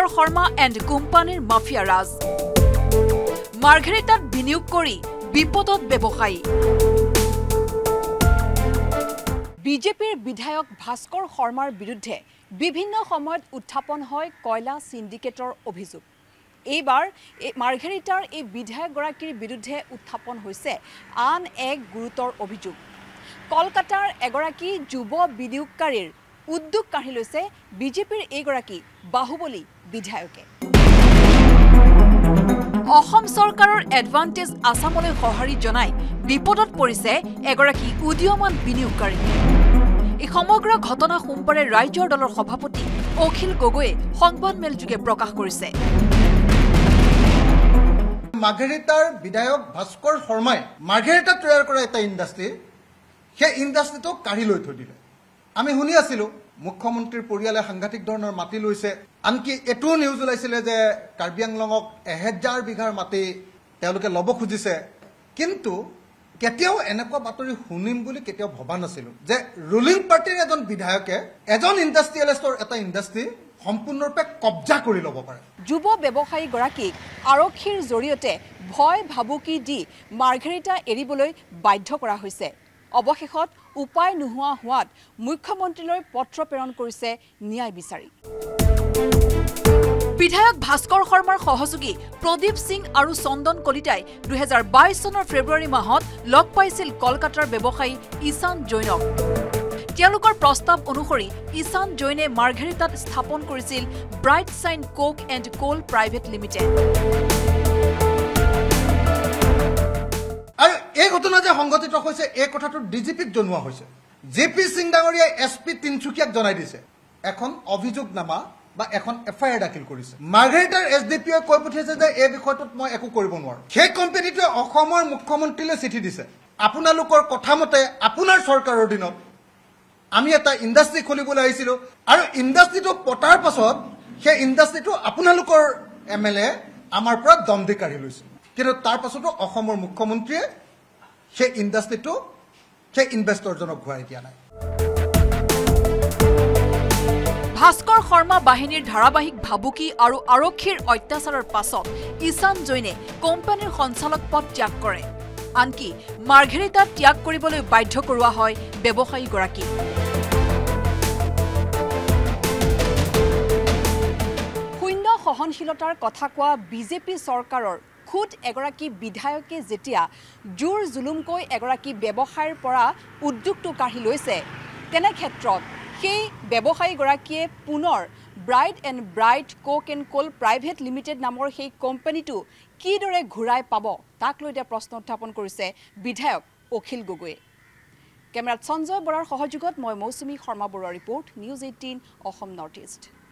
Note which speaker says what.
Speaker 1: Bhaskar Sarma and Companyৰ mafia raj মাৰ্ঘেৰিটাত বিনিয়োগ কৰি বিপদত ব্যৱসায়ী বিজেপিৰ বিধায়ক ভাস্কৰ শৰ্মাৰ বিৰুদ্ধে বিভিন্ন সময়ত উত্থাপন হয় কয়লা সিন্ডিকেটৰ অভিযোগ এইবাৰ মাৰ্ঘেৰিটাৰ এই বিধায়কগৰাকীৰ বিৰুদ্ধে উত্থাপন হৈছে আন এক গুৰুতৰ অভিযোগ কলকাতাৰ এগৰাকী যুৱ বিনিয়োগকাৰীৰ উদ্যোগ কাঢ়ি লৈছে বিজেপিৰ এইগৰাকী বাহুবলী বিধায়কে অসম চৰকাৰৰ এডভান্টেজ আসামলৈ সঁহাৰি জনাই বিপদত পৰিছে এগৰাকী উদীয়মান বিনিয়োগকাৰী এই সমগ্ৰ ঘটনা সোমবাৰে ৰাজ্যৰ দলৰ সভাপতি অখিল গগৈয়ে সংবাদমেলযোগে প্ৰকাশ কৰিছে
Speaker 2: মাৰ্ঘেৰিটাৰ বিধায়ক ভাস্কৰ শৰ্মাই মাৰ্ঘেৰিটাত তৈয়াৰ কৰা এটা ইণ্ডাষ্ট্ৰি সেই ইণ্ডাষ্ট্ৰিটো কাঢ়ি লৈ থৈ দিলে আমি শুনি আছিলো মুখ্যমন্ত্ৰীৰ পৰিয়ালে সাংঘাতিক ধৰণৰ মাটি লৈছে আনকি এটো নিউজ ওলাইছিলে যে কাৰ্বি আংলঙক 1000 বিঘাৰ মাটি তেওঁলোকে লব খুজিছে কিন্তু কেতিয়াও এনেকুৱা বাতৰি শুনিম বুলি কেতিয়াও ভবা নাছিলো যে ৰুলিং পাৰ্টিৰ এজন বিধায়কে এজন ইণ্ডাষ্ট্ৰিয়েলিষ্টৰ এটা ইণ্ডাষ্ট্ৰি সম্পূৰ্ণৰূপে কব্জা কৰি ল'ব পাৰে
Speaker 1: যুৱ ব্যৱসায়ী গৰাকীক আৰক্ষীৰ জৰিয়তে ভয় ভাবুকি দি মাৰ্ঘেৰিটা এৰিবলৈ বাধ্য কৰা হৈছে অৱশেষত উপায় নোহোৱা হোৱাত মুখ্যমন্ত্ৰীলৈ পত্ৰ প্ৰেৰণ কৰিছে ন্যায় বিচাৰি বিধায়ক ভাস্কৰ শৰ্মাৰ সহযোগী প্ৰদীপ সিং আৰু চন্দন কলিতাই 2022 চনৰ ফেব্ৰুৱাৰী মাহত লগ পাইছিল কলকাতাৰ ব্যৱসায়ী ঈশান জৈনক তেওঁলোকৰ প্ৰস্তাৱ অনুসৰি ঈশান জৈনে মাৰ্ঘেৰিটাত স্থাপন কৰিছিল bright shine coke and coal private limited
Speaker 2: আৰু এই ঘটনা যে সংঘটিত হৈছে এই কথাটো ডিজিপিক জনোৱা হৈছে জেপি সিং ডাঙৰীয়াই এছপি তিনচুকীয়াক জনাই দিছে এখন অভিযোগনামা বা এখন এফআইআৰ দাখিল কৰিছে মাৰ্ঘেৰিটাৰ এছডিপিয়ে কৈ পঠিয়াইছে যে এই বিষয়টোত মই একো কৰিব নোৱাৰো সেই কোম্পানীটোৱে অসমৰ মুখ্যমন্ত্ৰীলৈ চিঠি দিছে আপোনালোকৰ কথামতে আপোনাৰ চৰকাৰৰ দিনত আমি এটা ইণ্ডাষ্ট্ৰি খুলিবলৈ আহিছিলো আৰু ইণ্ডাষ্ট্ৰিটো পটাৰ পাছত সেই ইণ্ডাষ্ট্ৰিটো আপোনালোকৰ এমএলএ আমাৰ পৰা দণ্ডি কাঢ়ি লৈছে কিন্তু তাৰ পাছতো অসমৰ মুখ্যমন্ত্ৰীয়ে সেই ইণ্ডাষ্ট্ৰিটো সেই ইনভেষ্টৰজনক ঘূৰাই দিয়া নাই
Speaker 1: ভাস্কৰ শৰ্মা বাহিনীৰ ধাৰাবাহিক ভাবুকি আৰু আৰক্ষীৰ অত্যাচাৰৰ পাছত ঈশান জৈনে কোম্পানীৰ সঞ্চালক পদ ত্যাগ কৰে আনকি মাৰ্ঘেৰিটাত ত্যাগ কৰিবলৈ বাধ্য কৰোৱা হয় ব্যৱসায়ীগৰাকী শূন্য সহনশীলতাৰ কথা কোৱা বিজেপি চৰকাৰৰ খুদ এগৰাকী বিধায়কে যেতিয়া জোৰ জুলুমকৈ এগৰাকী ব্যৱসায়ীৰ পৰা উদ্যোগটো কাঢ়ি লৈছে তেনে ক্ষেত্ৰত সেই ব্যৱসায়ীগৰাকীয়ে পুনৰ ব্ৰাইট কোক এণ্ড কোল প্ৰাইভেট লিমিটেড নামৰ সেই কোম্পানীটো কিদৰে ঘূৰাই পাব তাক লৈ এতিয়া প্ৰশ্ন উত্থাপন কৰিছে বিধায়ক অখিল গগৈয়ে কেমেৰাত সঞ্জয় বৰাৰ সহযোগত মই মৌচুমী শৰ্মা বৰুৱাৰ report news 18 Assam north east